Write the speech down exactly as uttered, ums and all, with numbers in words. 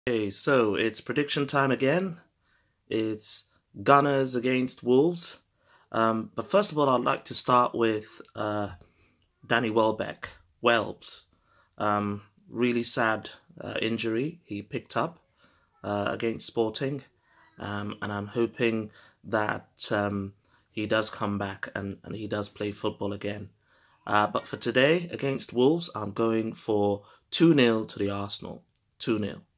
Okay, so it's prediction time again. It's Gunners against Wolves. Um, but first of all, I'd like to start with uh, Danny Welbeck, Welbz. Um, really sad uh, injury he picked up uh, against Sporting. Um, and I'm hoping that um, he does come back and, and he does play football again. Uh, but for today, against Wolves, I'm going for two nil to the Arsenal. two nil.